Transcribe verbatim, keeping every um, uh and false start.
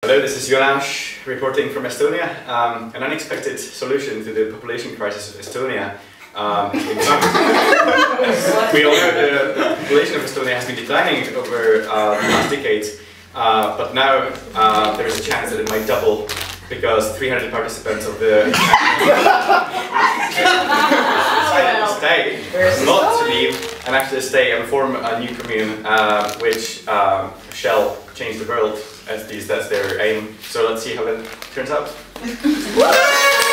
Hello, this is Jonáš reporting from Estonia. Um, an unexpected solution to the population crisis of Estonia. Um, we all know the, the population of Estonia has been declining over uh, the last decades, uh, but now uh, there is a chance that it might double because three hundred participants of the decided to stay, not to leave, and actually stay and form a new commune, uh, which um, shall change the world, as these, that's their aim. So let's see how that turns out.